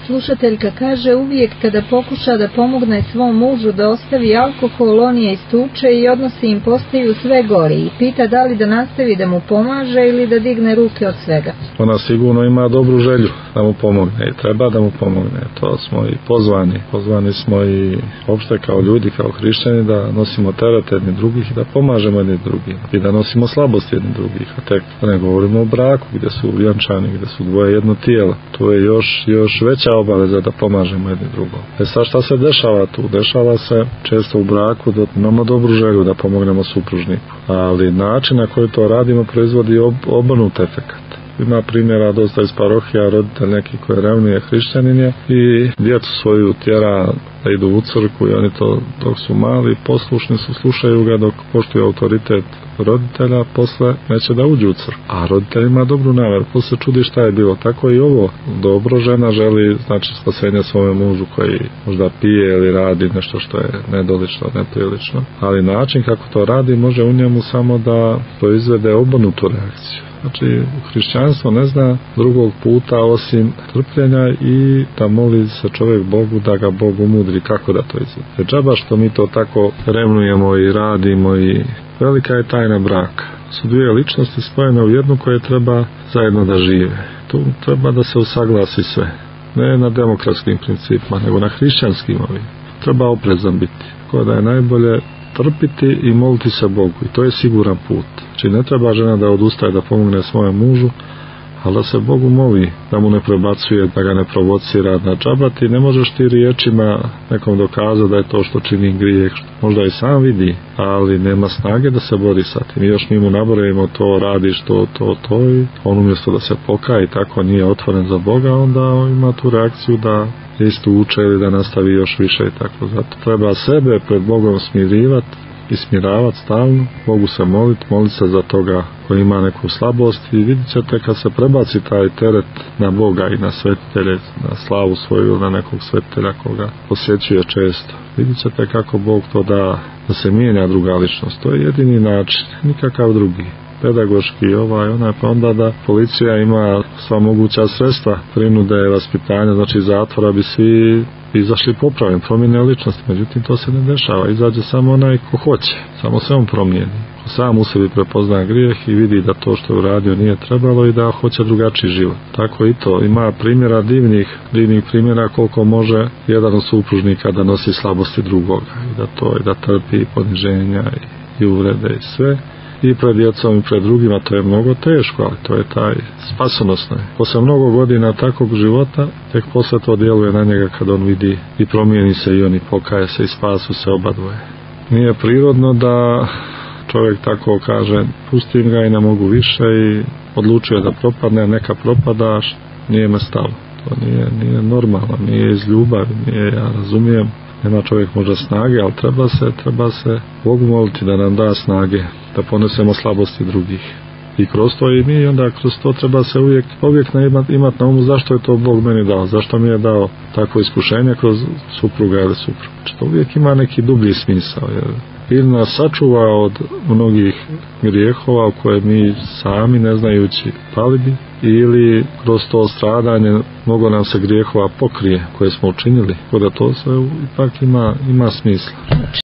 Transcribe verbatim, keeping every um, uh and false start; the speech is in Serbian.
Slušateljka kaže uvijek kada pokuša da pomogne svom mužu da ostavi alkohol, on je istuče i odnosi im postaju sve gori i pita da li da nastavi da mu pomaže ili da digne ruke od svega. Ona sigurno ima dobru želju da mu pomogne i treba da mu pomogne. To smo i pozvani. Pozvani smo i opšte kao ljudi, kao hrišćani da nosimo teret jedni drugih i da pomažemo jedni drugih i da nosimo slabosti jedni drugih. A tek da ne govorimo o braku gdje su vjenčani, gdje su dvoje jedno tijelo. To je još, još veća obaveza da pomažemo jedni drugom. E sad šta se dešava tu? Dešava se često u braku da imamo dobru želju da pomognemo supružniku. Ali način na koji to radimo proizvodi ob, obrnut efekat. Ima primjera dosta iz parohija, roditelj neki koji je revnije hrišćanin je i djecu svoju tjera da idu u crkvu i oni to dok su mali, poslušni su, slušaju ga dok poštuju autoritet roditelja, posle neće da uđu u crkvu. A roditelj ima dobru namjeru, posle čudi šta je bilo. Tako i ovo, dobro žena želi znači spasenje svome mužu koji možda pije ili radi nešto što je nedolično, neprilično. Ali način kako to radi može u njemu samo da proizvede obrnutu reakciju. Znači, hrišćanstvo ne zna drugog puta osim trpljenja i da moli se čovjek Bogu da ga Bog umudri kako da to izvede. Jer džaba što mi to tako revnujemo i radimo i velika je tajna braka. Su dvije ličnosti spojene u jednu koje treba zajedno da žive. Tu treba da se usaglasi sve. Ne na demokratskim principima, nego na hrišćanskim ovim. Treba oprezan biti. Tako da je najbolje trpiti i moliti se Bogu. I to je siguran put. Znači ne treba žena da odustaje da pomogne svojem mužu, ali da se Bogu moli, da mu ne prebacuje, da ga ne provocira na džaba. Ti ne možeš ti riječima nekom dokazati da je to što čini grijeh. Možda i sam vidi, ali nema snage da se bori sa tim. I još mi mu naborimo to, radiš to, to, to i on umjesto da se pokaje i tako nije otvoren za Boga, onda ima tu reakciju da isto uče ili da nastavi još više i tako. Zato treba sebe pred Bogom smirivati i smiravati stalno, Bogu se moliti, moliti se za toga koji ima neku slabost i vidjet ćete kad se prebaci taj teret na Boga i na svetitelje, na slavu svoju ili na nekog svetitelja koga posjećuje često. Vidjet ćete kako Bog to da, da se mijenja druga ličnost. To je jedini način, nikakav drugi. Pedagoški ovaj, onaj, pa onda da policija ima sva moguća sredstva prinude, vaspitanja, znači zatvora bi svi izašli popravljeni, promjene ličnosti, međutim to se ne dešava, izađe samo onaj ko hoće, samo se on promijeni. Ko sam u sebi prepozna grijeh i vidi da to što je uradio nije trebalo i da hoće drugačiji život. Tako i to, ima primjera divnih, divnih primjera koliko može jedan od supružnika da nosi slabosti drugoga i da to i da trpi poniženja i, i uvrede i sve. I pred djecom i pred drugima, to je mnogo teško, ali to je taj spasonosno. Posle mnogo godina takvog života, tek posle to djeluje na njega kad on vidi i promijeni se i on i pokaje se i spasu se oba dvoje. Nije prirodno da čovjek tako kaže, pustim ga i ne mogu više i odlučuje da propadne, neka propadaš, nije me stalo. To nije, nije normalno, nije iz ljubavi, nije, ja razumijem, nema čovjek možda snage, ali treba se, treba se Bogu moliti da nam da snage, da ponesemo slabosti drugih. I kroz to i mi, onda kroz to treba se uvijek, uvijek imati imat na umu zašto je to Bog meni dao, zašto mi je dao takvo iskušenje kroz supruga ili supruga. Znači to uvijek ima neki dublji smisao, jer ili nas sačuva od mnogih grijehova u koje mi sami ne znajući pali bi, ili kroz to stradanje mnogo nam se grijehova pokrije koje smo učinili, tako da to sve ipak ima, ima smisla.